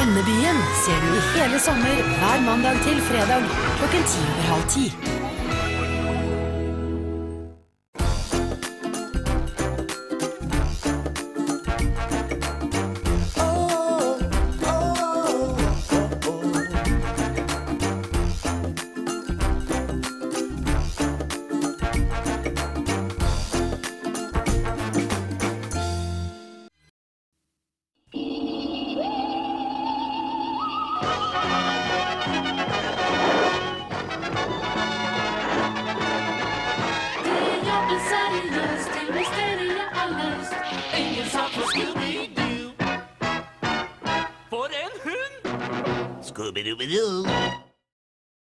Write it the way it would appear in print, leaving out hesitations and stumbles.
Denne byen ser du i hele sommer hver mandag til fredag klokken 10:30. For en hund! Scooby-Dooby-Doo!